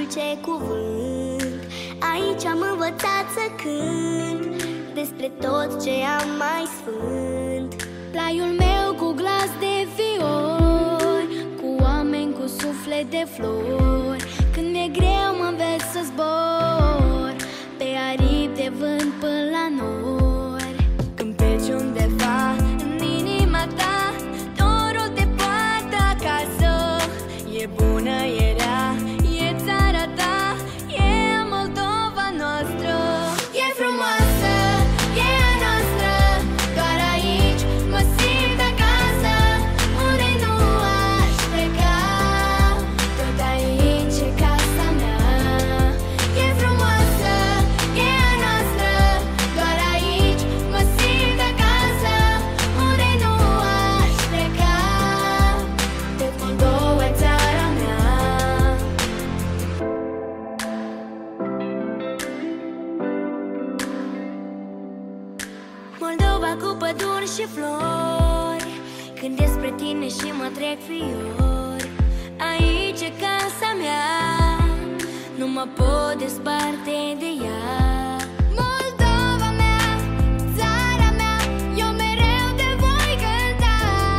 dulce cuvânt. Aici am învățat să cânt despre tot ce am mai sfânt. Plaiul meu cu glas de fiori, cu oameni cu suflet de flori. Când mi-e greu mă înveț să zbor pe aripi de vânt până la nori. Când pleci undeva în inima ta, dorul te poartă acasă. E bună, e rea, e țara ta, e Moldova noastră. E frumoasă, e a noastră, doar aici mă simt acasă. Unde nu aș pleca, tot aici e casa mea. E frumoasă, e a noastră, doar aici mă simt acasă. Unde nu aș pleca, tot Moldova e țara mea. Moldova cu păduri și flori, când despre tine și mă trec fiori. Aici e casa mea, nu mă pot desparte de ea. Moldova mea, țara mea, eu mereu te voi cânta.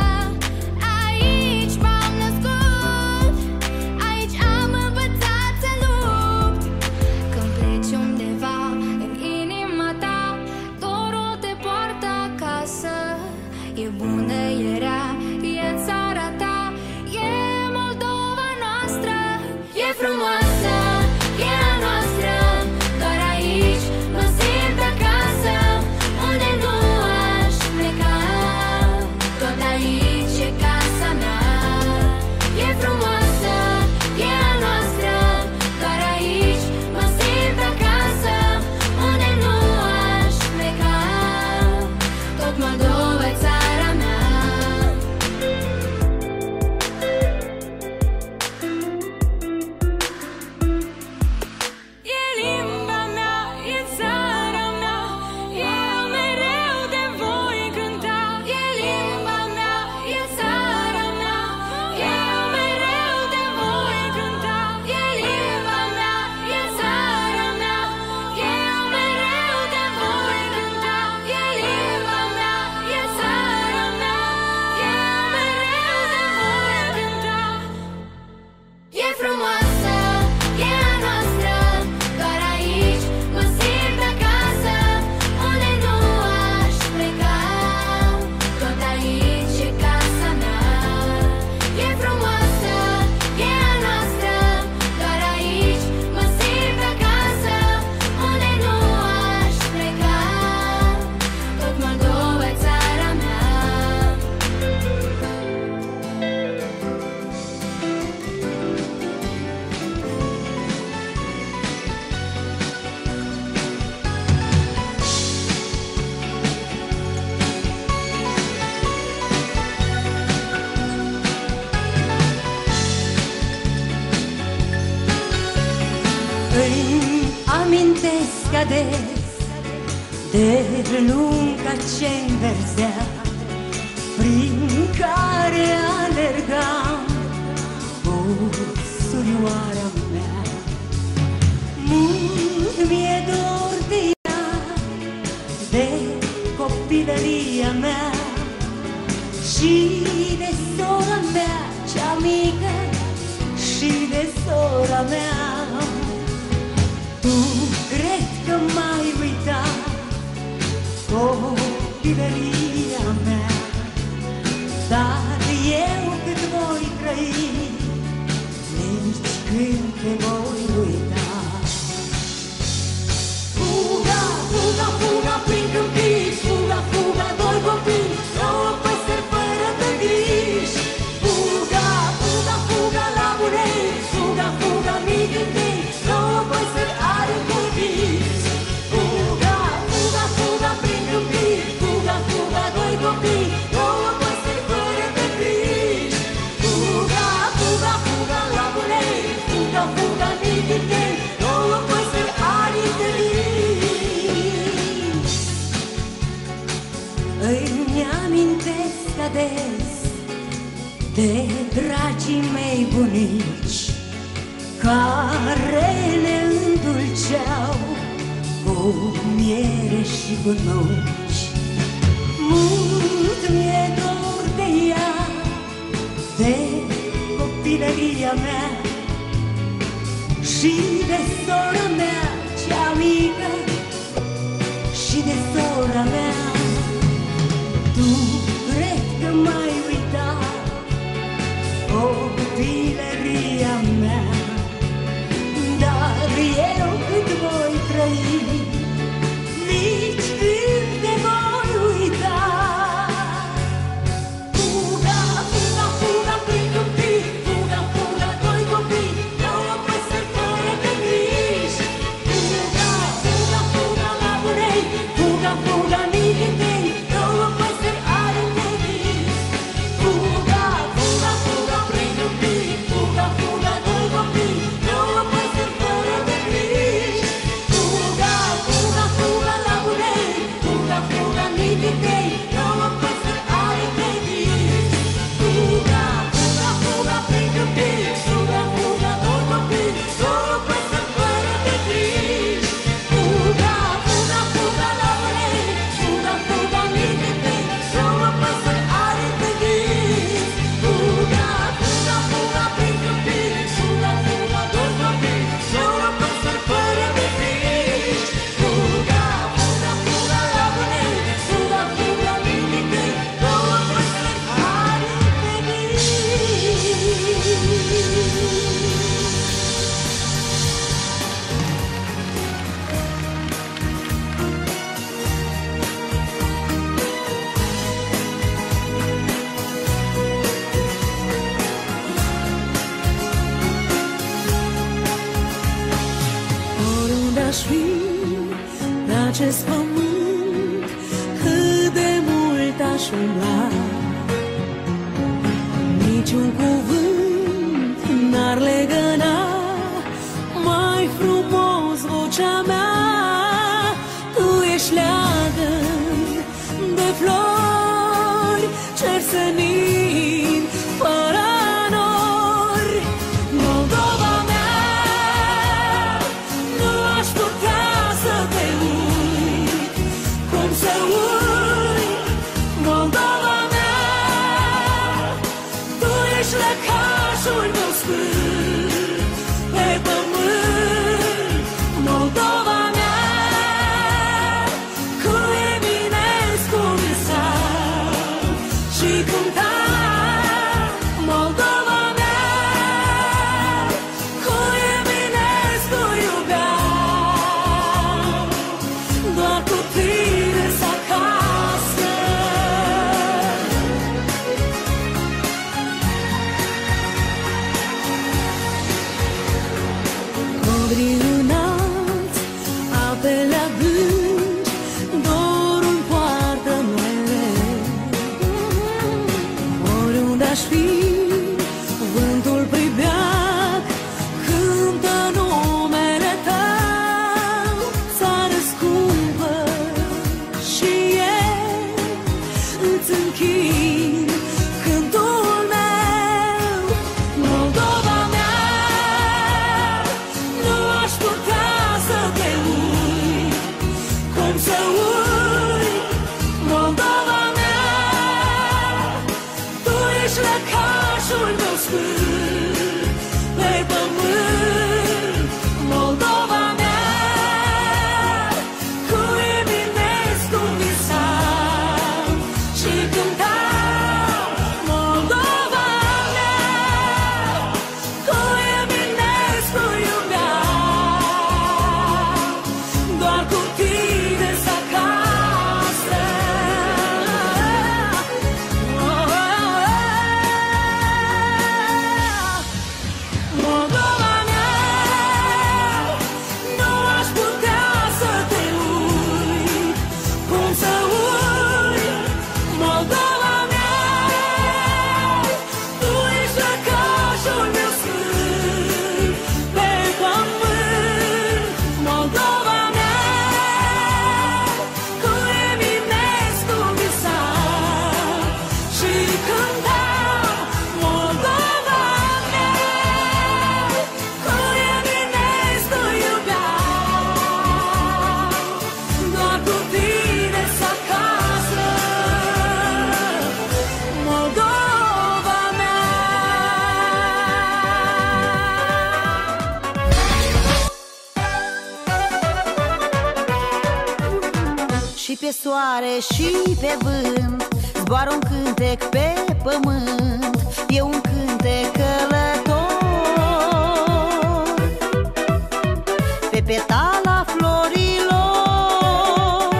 Aici m-am născut, aici am învățat să lupt. Când pleci undeva în inima ta, dorul te poartă acasă. E bună, e rea, e țara ta, e Moldova noastră. E frumoasă, e a noastră, doar aici mă simt acasă. Unde nu aș pleca, tot aici e casa mea. E frumoasă, e a noastră, doar aici mă simt acasă. Unde nu aș pleca, tot Moldova e țara mea. E limba mea, e țara mea, eu mereu te voi cânta. E limba mea, e țara mea, eu mereu te voi cânta. E limba mea, e țara mea, eu mereu te voi cânta. E limba mea, e țara mea, eu mereu te voi cânta. E frumoasă, e a noastră, doar aici mă simt acasă. Unde nu aș pleca, tot aici e casa mea. E frumoasă, e a noastră, doar aici mă simt acasă. Unde nu aș pleca, tot Moldova e țara mea. Îmi amintesc ades de lunga ce înverzea, prin care alergam cu surioara mea. Mult mi-e dor de ea, de copilăria mea și de sora mea cea mică și de sora mea. Tu cred că m-ai uitat copilăria mea, dar eu cât voi trăi, nici când te voi uita. Fuga, fuga, fuga prin câmpii, fuga, fuga, doi copii, două păsări fără de griji. Fuga, fuga, fuga la bunei, fuga, fuga mii gândei, două păsări are curviți. Fuga, fuga, fuga prin câmpii, fuga, fuga, doi copii, două păsări fără de griji. Fuga, fuga, fuga la bunei, fuga, fuga mii gândei, două păsări are curviți. Îmi amintesc ades de dragii mei bunici, care ne îndulceau cu miere și cu nuci. Mult mi-e dor de ea, de copilăria mea și de sora mea cea mică și de sora mea. Tu cred că m-ai uitat, copilăria mea, dar eu cât voi trăi, nici când te voi uita. Fuga, fuga, fuga prin câmpii, fuga, fuga, doi copii, două păsări fără de griji. Fuga, fuga, fuga la urei, fuga, fuga nici tăi, două păsări are de vis. Fuga, fuga, fuga prin câmpii, fuga, fuga, doi copii, două păsări fără de griji. Fuga, fuga, fuga la urei, fuga, fuga nici tăi, două păsări are de vis. Fuga, fuga, fuga prin câmpii, fuga, fuga, doi copii, două păsări fără de griji. Fuga, fuga, fuga la urei, fuga, fuga nici tăi, două păsări are de vis. Fuga, fuga, fuga prin câmpii, fuga, fuga, doi copii, două păsări fără de griji. Fuga, fuga, fuga la urei, fuga, fuga nici tăi, două păsări are de Oriunde aș fi pe acest pământ, cât de mult aș umbla, niciun cuvânt n-ar legăna mai frumos vocea mea. Tu ești leagăn de flori, cer senin fără nori. Moldova mea, nu aș putea să te uit, cum să uit. Moldova mea, tu ești lăcașul meu sfânt pe pământ. Moldova mea, cu Eminescu visat. Și pe soare și pe vânt zboară un cântec pe pământ. E un cântec călător pe petala florilor.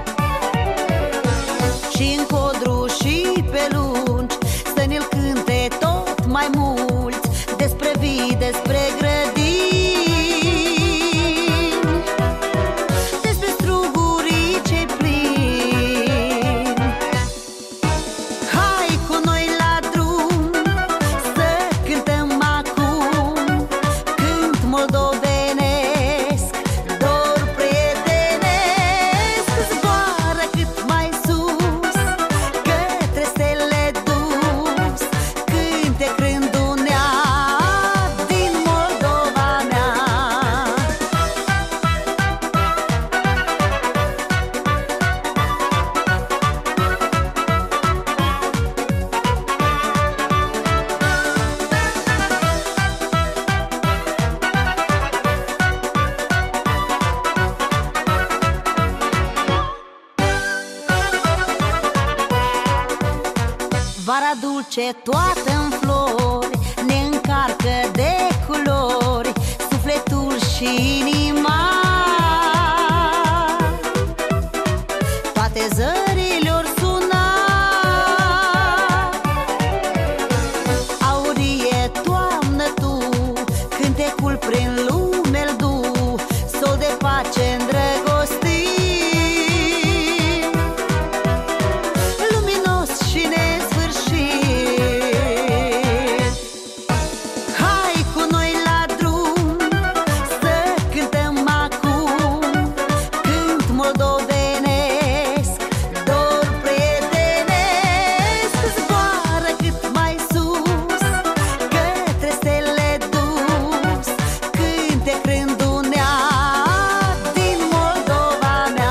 Și în codru și pe lungi să ne-l cânte tot mai mulți, despre vii, despre grădini, despre strugurii ce plini. Hai cu noi la drum să cântăm acum cânt moldovenesc, dor prietenesc. Zboară cât mai sus către stele dus, cântec rândunea din Moldova mea. Vara dulce toată în flori ne încarcă de culori sufletul și inima. Toate zările or suna, aurie toamnă tu, cântecul prin lume-l du, sol de pace îndrăgostit, luminos și nesfârșit. Hai cu noi la drum să cântăm acum cânt moldovenesc, dor prietenesc. Zboară cât mai sus către stele dus, cântec rândunea din Moldova mea.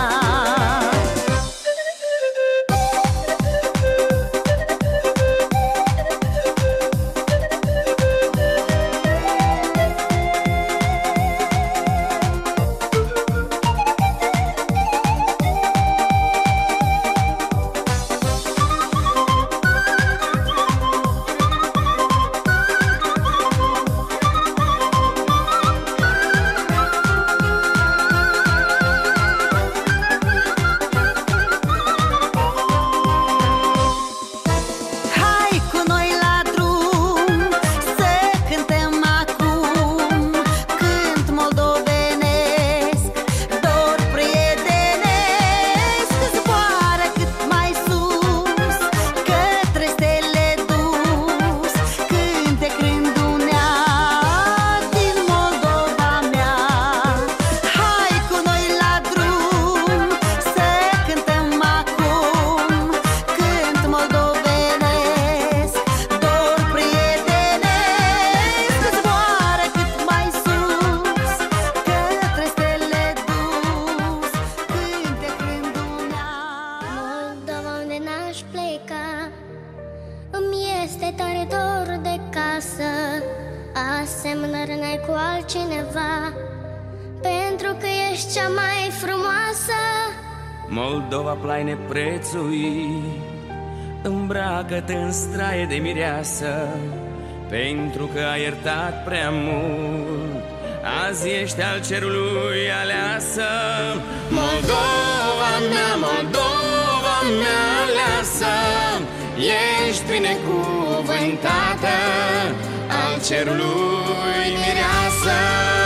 Hai cu noi la drum să cântăm acum cânt moldovenesc, dor prietenesc. Zboară cât mai sus către stele dus, cântec rândunea din Moldova mea. Hai cu noi la drum să cântăm acum cânt moldovenesc, dor prietenesc. Zboară cât mai sus către stele dus, cântec rândunea. Moldova, unde n-aș pleca, îmi este tare dor de casă. Asemănare n-ai cu altcineva, pentru că ești cea mai frumoasă. Moldova plai neprețuit, îmbracă-te în straie de mireasă, pentru că ai iertat prea mult, azi ești al cerului aleasă. Moldova mea, Moldova mea aleasă, ești binecuvântată, al cerului mireasă.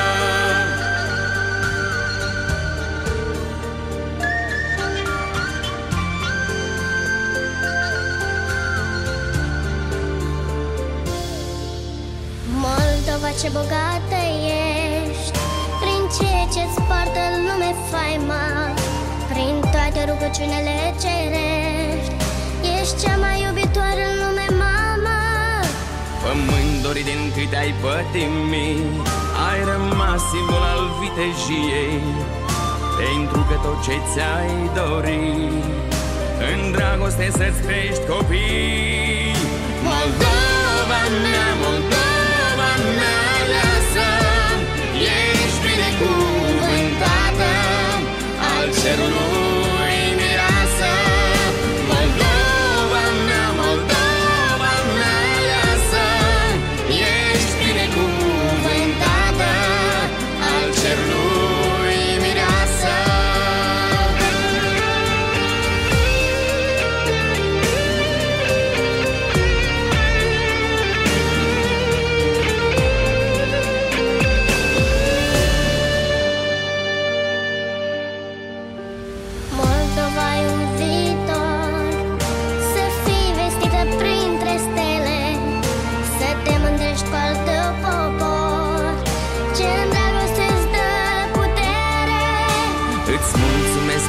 Moldova, ce bogată ești, prin ceea ce-ți poartă în lume faima, prin toate rugăciunile cerești, ești cea mai iubitoare în lume, mama. Pământ dorit din câte ai pătimit, ai rămas simbol al vitejiei, pentru că tot ce ți-ai dorit, în dragoste să-ți crești copii. Moldova mea, Moldova mea aleasă, ești binecuvântată, al cerului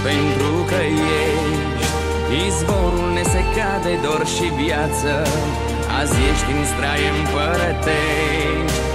pentru că ești izvorul nesecat de dor și viață. Azi ești în straie împărătești,